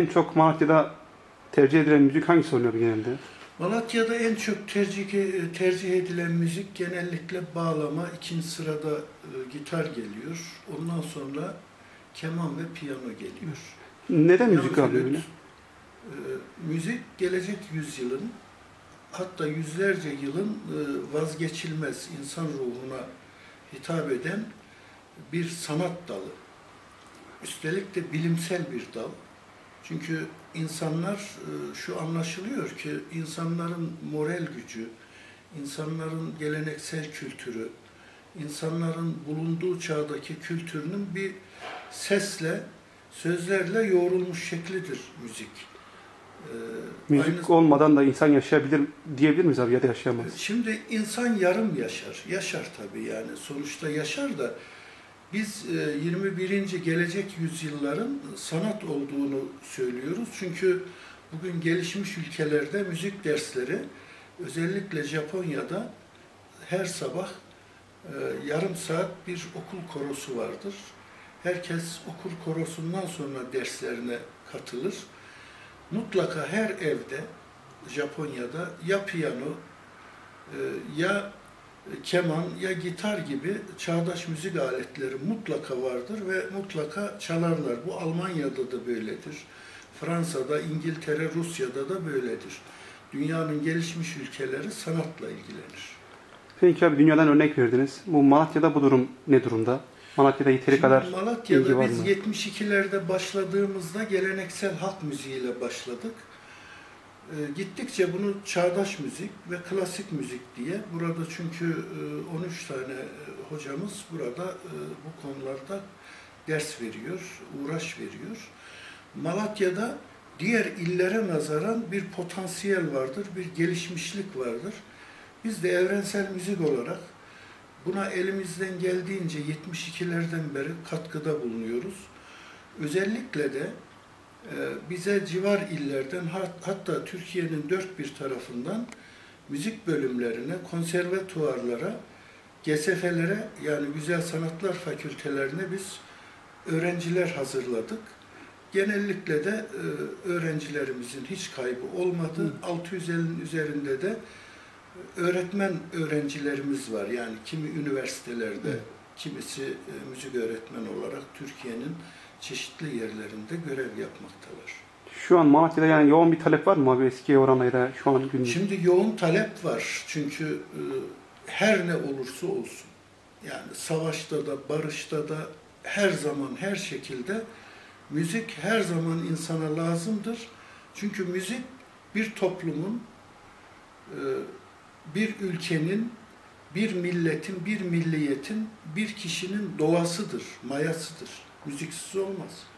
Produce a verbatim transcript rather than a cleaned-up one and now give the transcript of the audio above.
En çok Malatya'da tercih edilen müzik hangisi oluyor genelde? Malatya'da en çok tercih, tercih edilen müzik genellikle bağlama, ikinci sırada e, gitar geliyor. Ondan sonra keman ve piyano geliyor. Neden Piyano, müzik alıyor flüt, öyle? e, müzik gelecek yüzyılın, hatta yüzlerce yılın e, vazgeçilmez insan ruhuna hitap eden bir sanat dalı. Üstelik de bilimsel bir dal. Çünkü insanlar, şu anlaşılıyor ki insanların moral gücü, insanların geleneksel kültürü, insanların bulunduğu çağdaki kültürünün bir sesle, sözlerle yoğrulmuş şeklidir müzik. Müzik Aynı... olmadan da insan yaşayabilir diyebilir miyiz abi, ya da yaşayamaz? Şimdi insan yarım yaşar. Yaşar tabii yani. Sonuçta yaşar da biz yirmi birinci gelecek yüzyılların sanat olduğunu söylüyoruz. Çünkü bugün gelişmiş ülkelerde müzik dersleri, özellikle Japonya'da her sabah yarım saat bir okul korosu vardır. Herkes okul korosundan sonra derslerine katılır. Mutlaka her evde Japonya'da ya piyano ya keman ya gitar gibi çağdaş müzik aletleri mutlaka vardır ve mutlaka çalarlar. Bu Almanya'da da böyledir. Fransa'da, İngiltere, Rusya'da da böyledir. Dünyanın gelişmiş ülkeleri sanatla ilgilenir. Peki abi, dünyadan örnek verdiniz. Bu Malatya'da bu durum ne durumda? Malatya'da yeteri kadar ilgi var mı? Malatya'da biz yetmiş ikilerde başladığımızda geleneksel halk müziğiyle başladık. Gittikçe bunu çağdaş müzik ve klasik müzik diye, burada çünkü on üç tane hocamız burada bu konularda ders veriyor, uğraş veriyor. Malatya'da diğer illere nazaran bir potansiyel vardır, bir gelişmişlik vardır. Biz de evrensel müzik olarak buna elimizden geldiğince yetmiş ikilerden beri katkıda bulunuyoruz. Özellikle de bize civar illerden, hatta Türkiye'nin dört bir tarafından müzik bölümlerine, konservatuvarlara, G S F'lere, yani Güzel Sanatlar Fakültelerine biz öğrenciler hazırladık. Genellikle de öğrencilerimizin hiç kaybı olmadı. altı yüz ellinin üzerinde de öğretmen öğrencilerimiz var. Yani kimi üniversitelerde, Hı. kimisi müzik öğretmeni olarak Türkiye'nin çeşitli yerlerinde görev yapmaktalar. Şu an Malatya'da yani yoğun bir talep var mı abi, eskiye oranla şu an günlük? Şimdi yoğun talep var. Çünkü e, her ne olursa olsun, yani savaşta da, barışta da, her zaman, her şekilde müzik her zaman insana lazımdır. Çünkü müzik bir toplumun, e, bir ülkenin, bir milletin, bir milliyetin, bir kişinin doğasıdır, mayasıdır. Müziksiz olmaz.